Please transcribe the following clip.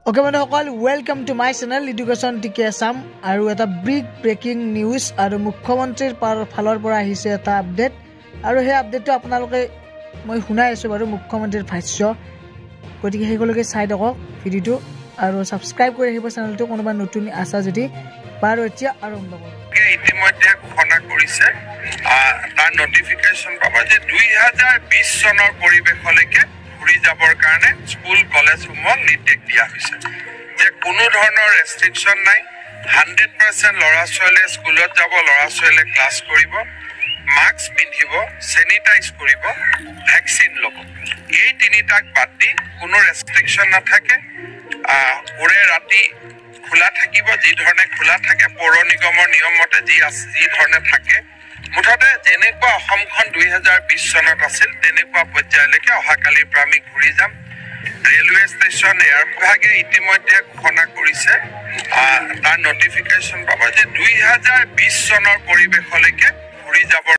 Okay, বন্ধুসকল, welcome to my channel Education TK Assam আৰু এটা big breaking news আৰু মুখ্যমন্ত্ৰীৰ ফালৰ পৰা আহিছে এটা আপডেট আৰু সেই আপডেটটো আপোনালোকে মই শুনাই আছো বাৰু মুখ্যমন্ত্ৰীৰ ভাষ্য গতিকে হেগলৈকে চাই দেখক ভিডিওটো আৰু সাবস্ক্ৰাইব কৰি ৰাখিব চেনেলটো কোনোবা নতুন আছা যদি বাৰু এতিয়া আৰম্ভ কৰোঁ ইতিমধ্যে ঘোষণা কৰিছে তাৰ নটিফিকেশন পাবা যে 2020 চনৰ পৰিবেশলৈকে ঘুৰি যাবৰ কাৰণে স্কুল কলেজসমূহক নিৰ্দেশ দিয়া হৈছে যে কোনো ধৰণৰ ৰেষ্ট্ৰিকশন নাই 100% ল'ৰা ছোৱালীয়ে স্কুলত যাব ল'ৰা ছোৱালীয়ে ক্লাছ কৰিব মাস্ক পিন্ধিব স্যানিটাইজ কৰিব ভ্যাকচিন ল'ব এই তিনিটাক বাদ দি কোনো ৰেষ্ট্ৰিকশন নাথাকে ওৰে ৰাতি খোলা থাকিব যি ধৰণে খোলা থাকে পৌৰ নিগমৰ নিয়ম মতে যি ধৰণে থাকে মুঠতে যেনেকুৱা অসমখন 2020 চনত আছিল তেনেকুৱা পৰ্যায়লৈকে অহাকালিৰ পৰা আমি ঘূৰি যাম ৰেলৱে ষ্টেচন এয়াৰ বিভাগে ইতিমধ্যে ঘোষণা কৰিছে তাৰ নটিফিকেশন পাবা যে 2020 চনৰ পৰিবেশলৈকে ঘূৰি যাব